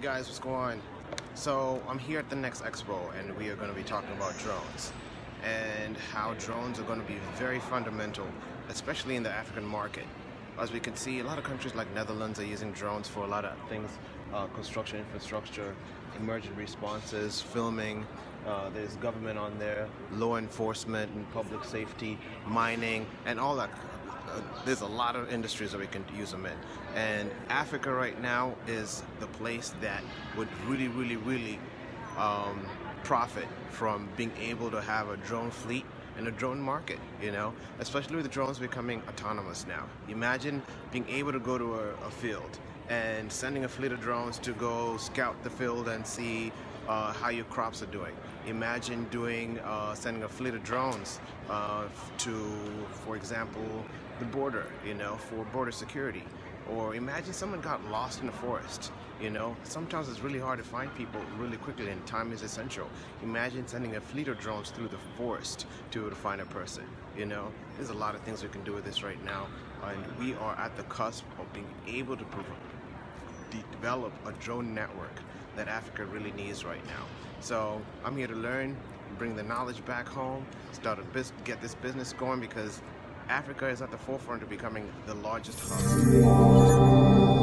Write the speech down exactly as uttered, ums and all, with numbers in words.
guys, what's going on? So I'm here at the Next Expo and we are going to be talking about drones and how drones are going to be very fundamental, especially in the African market. As we can see, a lot of countries like Netherlands are using drones for a lot of things, uh, construction infrastructure, emergent responses, filming. Uh, there's government on there, law enforcement and public safety, mining, and all that. Uh, there's a lot of industries that we can use them in, and Africa right now is the place that would really really really um, profit from being able to have a drone fleet and a drone market, you know, especially with the drones becoming autonomous now. Imagine being able to go to a, a field and sending a fleet of drones to go scout the field and see uh, how your crops are doing. Imagine doing uh, sending a fleet of drones uh, to, for example, the border, you know, for border security. Or imagine someone got lost in the forest, you know. Sometimes it's really hard to find people really quickly and time is essential. Imagine sending a fleet of drones through the forest to, to find a person, you know. There's a lot of things we can do with this right now, and we are at the cusp of being able to de develop a drone network that Africa really needs right now. So I'm here to learn, bring the knowledge back home, start a bus get this business going, because Africa is at the forefront of becoming the largest hub.